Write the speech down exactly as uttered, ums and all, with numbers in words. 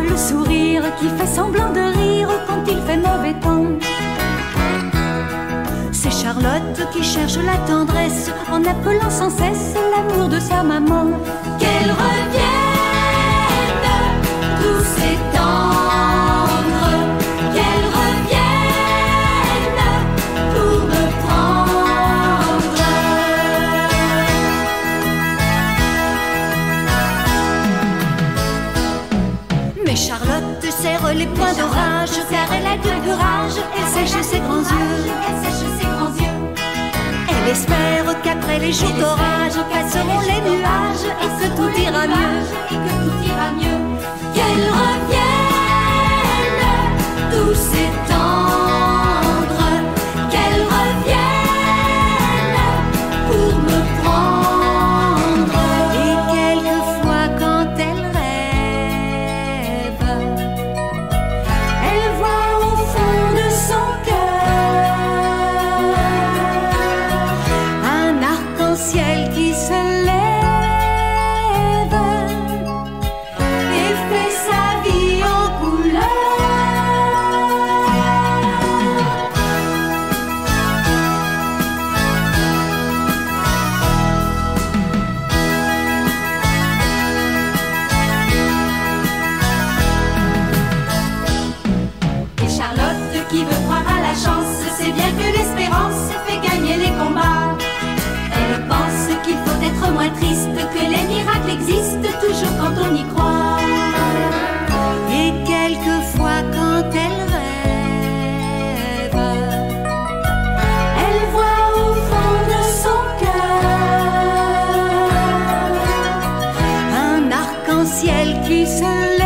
le sourire qui fait semblant de rire quand il fait mauvais temps. C'est Charlotte qui cherche la tendresse en appelant sans cesse l'amour de sa maman. Qu'elle revienne, douce et tendre, qu'elle revienne pour me prendre. Mais Charlotte serre les poings d'orage car elle a du courage, elle sèche ses grands yeux. Elle espère qu'après les jours d'orage passeront les nuages et que tout ira mieux. Qu'elle revienne, douce et tendre, qu'elle revienne pour me prendre. Et quelquefois quand elle rêve, elle voit au fond de son cœur un arc-en-ciel qui se lève et fait sa vie en couleur. Et Charlotte qui veut croire à la chance, c'est bien que l'espérance fait gagner les combats. Elle pense qu'il faut être moins triste, que les miracles existent toujours quand on y croit. Et quelquefois quand elle rêve, elle voit au fond de son cœur un arc-en-ciel qui se